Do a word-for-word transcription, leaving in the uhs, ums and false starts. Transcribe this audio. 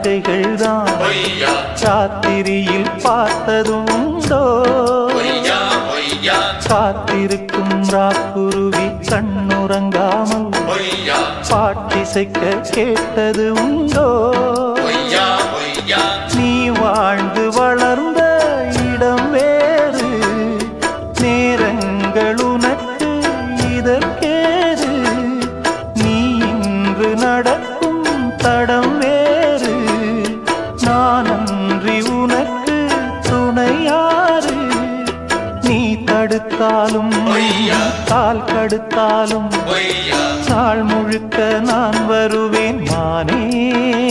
காட்டைகள் தான் ராத்திரியில் பார்த்ததுண்டோ காத்திருக்கும் ராக்குருவி கண்ணுறங்காமல் பாட்டிசைக்க கேட்டது உண்டோ நீ வாழ்ந்து வளர்ந்த இடம் வேறு நேரங்கள் உனக்கு இதற்கேது நீ இன்று நடக்கும் தடம் வேறு நான் அன்றி உனக்கு துணையாறு நீ தடுத்தாலும் கால் கடுத்தாலும் நாள் முழுக்க நான் வருவேன் மானே